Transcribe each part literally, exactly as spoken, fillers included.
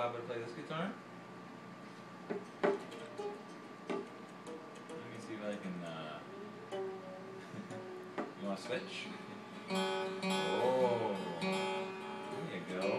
Papa to play this guitar? Let me see if I can, uh... you want to switch? Oh, there you go.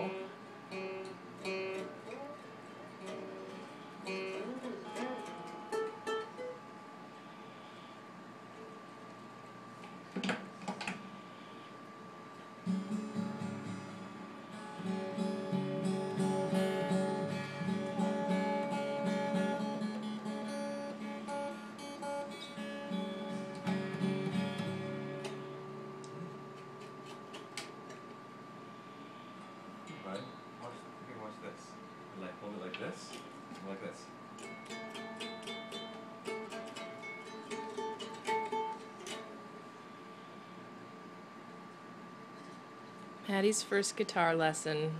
Right. Watch, okay, watch this. Like, hold it like this, like this. Mattie's first guitar lesson.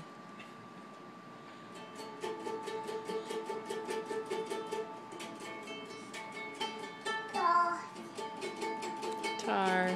Guitar.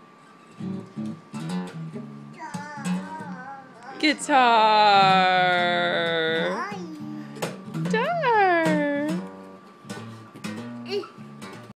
Guitar.